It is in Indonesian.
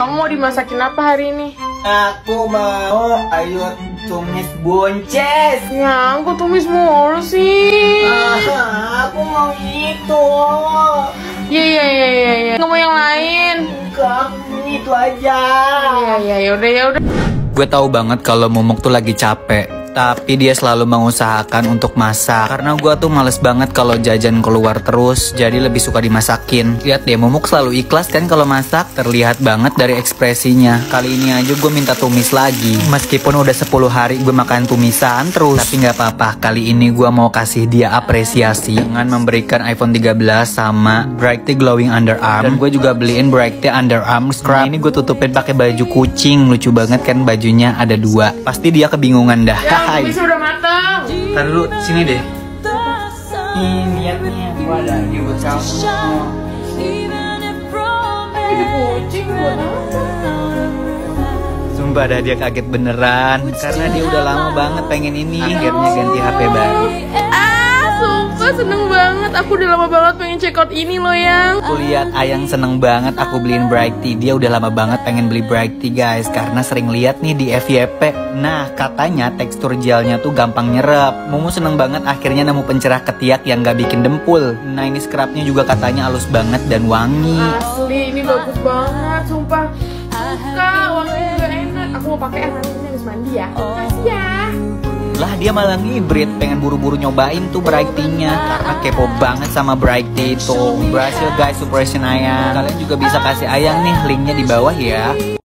Kamu mau dimasakin apa hari ini? Aku mau ayam tumis buncis. Ya, aku tumis mulu sih. Aku mau itu. Iya. Nggak mau yang lain? Enggak, itu aja. Iya, yaudah. Gue tahu banget kalau Momok tuh lagi capek, tapi dia selalu mengusahakan untuk masak. Karena gue tuh males banget kalau jajan keluar terus, jadi lebih suka dimasakin. Lihat deh, Momok selalu ikhlas kan kalau masak, terlihat banget dari ekspresinya. Kali ini aja gue minta tumis lagi, meskipun udah 10 hari gue makan tumisan terus. Tapi nggak apa-apa, kali ini gue mau kasih dia apresiasi dengan memberikan iPhone 13 sama Brighty Glowing Underarm. Dan gue juga beliin Brighty Underarm Scrub. Ini gue tutupin pakai baju kucing, lucu banget kan bajunya ada 2. Pasti dia kebingungan dah. Ya, tumisnya udah matang. Ntar dulu, sini deh. Nih, lihat nih, gua ada ini buat kamu. Ini kucing buat apa? Sumpah dah dia kaget beneran, karena dia udah lama banget pengen ini. Akhirnya ganti HP baru. Sumpah seneng banget. Aku udah lama banget pengen check out ini loh yang. Aku lihat Ayang seneng banget aku beliin Brighty. Dia udah lama banget pengen beli Brighty guys, karena sering lihat nih di FYP. Nah katanya tekstur gelnya tuh gampang nyerap. Mumu seneng banget akhirnya nemu pencerah ketiak yang gak bikin dempul. Nah ini scrubnya juga katanya halus banget dan wangi. Asli ini bagus banget. Sumpah suka, wanginya juga enak. Aku mau pakai yang nanti habis mandi ya. Makasih ya. Lah dia malah ngibrit, pengen buru-buru nyobain tuh Brighty-nya karena kepo banget sama Brighty itu. Berhasil guys, Operation Ayang. Kalian juga bisa kasih Ayang nih, linknya di bawah ya.